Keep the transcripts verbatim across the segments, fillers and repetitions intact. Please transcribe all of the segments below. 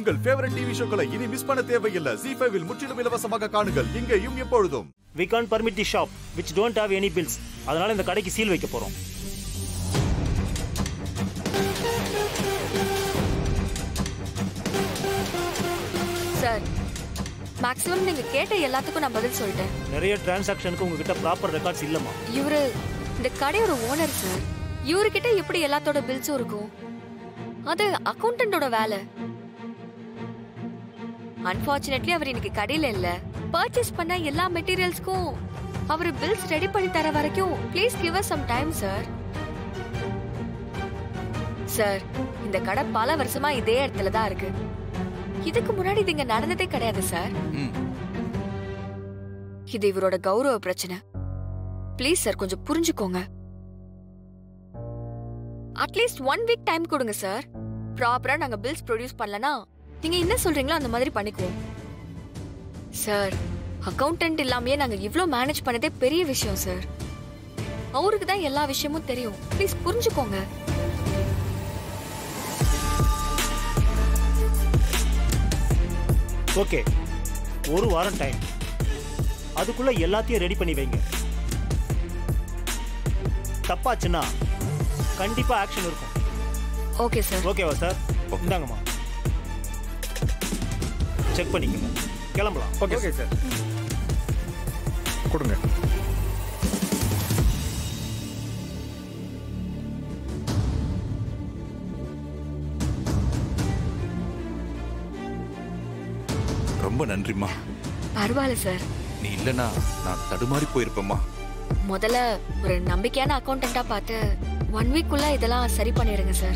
உங்கள் favourite TV ஷோக்களை இனி miss பண்ண தேவையில்லை. ஜீ ஃபைவ் இல் முற்றிலும் இலவசமாக காணுங்கள். இங்கேயும் எப்பொழுதும். We can't permit the shop which don't have any bills. அதனால இந்த கடைக்கு சீல் வைக்க போறோம். சார், மேக்ஸிமம் நீங்க கேட்ட எல்லாத்துக்கும் நான் பதில் சொல்லிட்டேன். நிறைய டிரான்சாக்ஷனுக்கு உங்ககிட்ட ப்ராப்பர் ரெக்கார்ட்ஸ் இல்லமா? இவரு இந்த கடையோட ஓனர் சார். இவர்கிட்ட எப்படி எல்லாத்தோட பில்ஸும் இருக்கும்? அது அக்கவுண்டன்டோட வேலை. அன்பார்ச்சுனேட்லி அவர் இன்னைக்கு கடையில இல்ல. பர்ச்சேஸ் பண்ண எல்லா மெட்டீரியல்ஸ்க்கும் அவர் பில்ஸ் ரெடி பண்ணி தர வரைக்கும் please give us some time sir. Sir, இந்த கடை பல வருஷமா இதே இடத்துல தான் இருக்கு. இதுக்கு முன்னாடி இது இங்க நடந்ததே கிடையாது சார். இது இவரோட கௌரவ பிரச்சனை. ப்ளீஸ் சார், கொஞ்சம் புரிஞ்சுக்கோங்க. அட்லீஸ்ட் ஒன் வீக் டைம் கொடுங்க சார். ப்ராப்பரா நாங்க பில்ஸ் ப்ரொடியூஸ் பண்ணலனா நீங்க என்ன சொல்றீங்களோ அந்த மாதிரி பண்ணிக்குவோம் சார். அக்கவுண்டன்ட் இல்லாமயே நாங்க இவ்ளோ மேனேஜ் பண்ணதே பெரிய விஷயம் சார். அவருக்கு தான் எல்லா விஷயமும் தெரியும். ப்ளீஸ் புரிஞ்சுக்கோங்க. ஓகே, ஒரு வாரம் டைம். அதுக்குள்ள எல்லாத்தையும் ரெடி பண்ணி வைங்க. தப்பாச்சுன்னா கண்டிப்பா ஆக்ஷன் இருக்கும். Okay sir. ஓகேவா சார்? இந்தாங்கம்மா, செக் பண்ணிக்கங்க. கிளம்பலாம். ஓகே ஓகே சார், கொடுங்க. ரொம்ப நன்றிம்மா. பரவாயில்ல சார். நீ இல்லனா நான் தடுமாறி போயிருப்பேம்மா. முதல்ல ஒரு நம்பிக்கையான அக்கவுண்டன்ட்டா பார்த்து ஒன் வீக் குள்ள இதெல்லாம் சரி பண்ணிடுங்க சார்.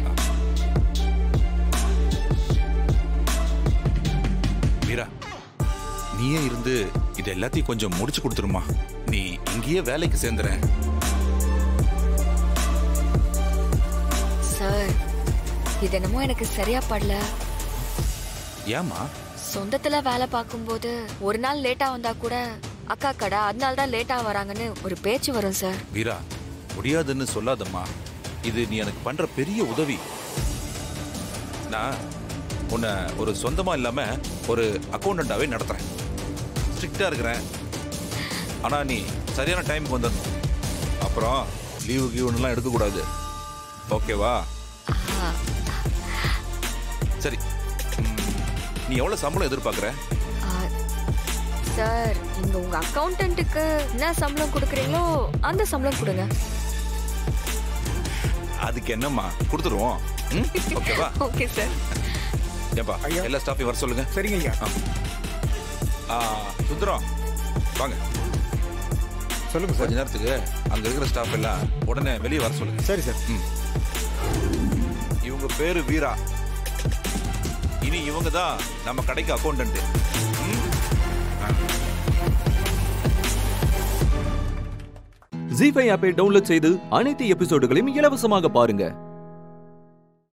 மீரா, நீயே இருந்து இது எல்லாத்தையும் கொஞ்சம் முடிச்சு கொடுத்துருமா. நீ இங்கேயே வேலைக்கு சேர்ந்துற. சார், இது என்னமோ எனக்கு சரியா படல. ஏமா? சொந்தத்துல வேலை பார்க்கும்போது ஒரு நாள் லேட்டா வந்தா கூட அக்கா கடை அதனால தான் லேட்டா வராங்கன்னு ஒரு பேச்சு வரும் சார். வீரா, முடியாதுன்னு சொல்லாதம்மா. இது நீ எனக்கு பண்ற பெரிய உதவி. நான் உன்னை ஒரு சொந்தமா இல்லாம ஒரு அக்கௌண்டன்டாவே நடத்துறேன். ஸ்ட்ரிக்டா இருக்கிறேன். ஆனா நீ சரியான டைமுக்கு வந்துடணும். அப்புறம் லீவு கீவுன்னெலாம் எடுக்கக்கூடாது. ஓகேவா? சரி, நீ எவ்வளவு சம்பளம் எதிர்பார்க்குற? சார், நீங்க உங்க அக்கவுண்டன்ட்டுக்கு என்ன சம்பளம் கொடுக்குறீங்களோ அந்த சம்பளம் கொடுங்க. அதுக்கு என்னம்மா, கொடுத்துருவோம். ஓகேவா? Okay sir. ஏப்பா, எல்லா ஸ்டாஃபையும் வர சொல்லுங்க. சரிங்க ஐயா. சுந்தரம், வாங்க. சொல்லுங்க சார். கொஞ்ச நேரத்துக்கு அங்க இருக்கிற ஸ்டாஃப் எல்லாம் உடனே வெளியே வர சொல்லுங்க. சரி சார். இவங்க பேரு வீரா. இனி இவங்க தான் நம்ம கடைக்கு அக்கௌண்டன்ட். ஜீ ஃபைவ் ஆப்பை டவுன்லோட் செய்து அனைத்து எபிசோடுகளையும் இலவசமாக பாருங்க.